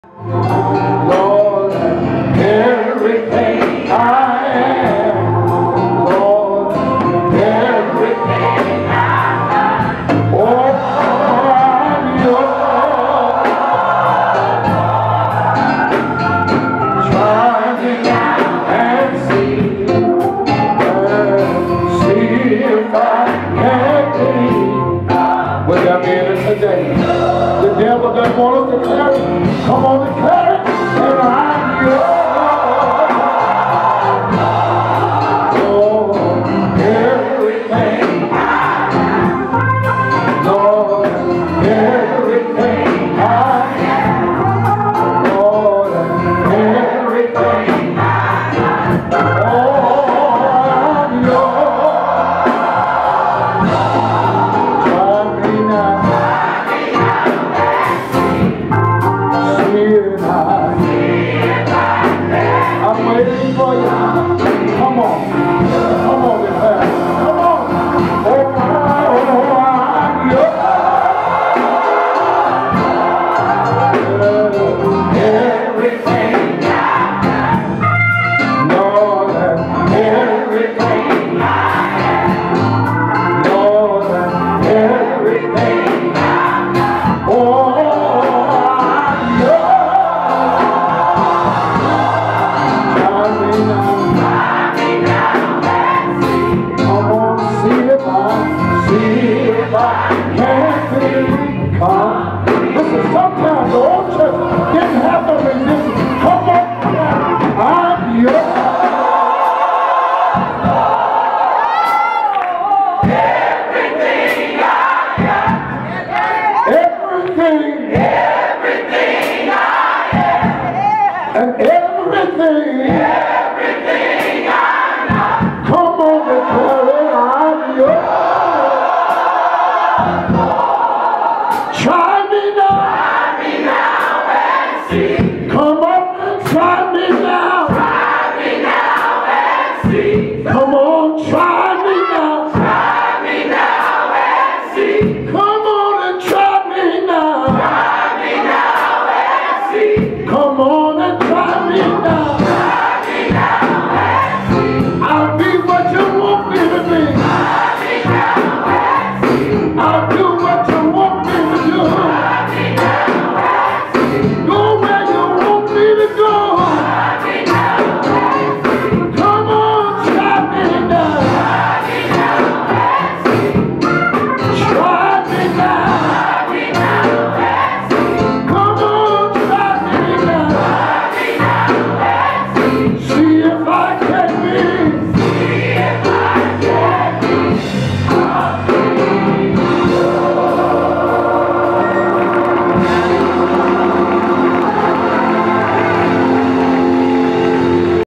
Lord, everything I am, Lord, everything I am, oh, I'm yours. Try me now and see if I can be. Will there be in it today? The devil doesn't want us to declare it. Come on, declare it. And I'm yours. Lord, everything. Lord, everything I am. Lord, everything I am. Oh, I'm yours. Try me now. I'm waiting for you. Come on. Come on, declare. Come on. Oh, I'm yours. Everything I am. Lord, everything I am. Lord, everything I am. Oh, I'm yours. Listen, sometimes the old church didn't have no resistance. Come on now, I'm yours. Everything I got. Everything. Everything I am. And everything. Everything I got. Come on, declare it, I'm yours. Try me now and see. Come on, try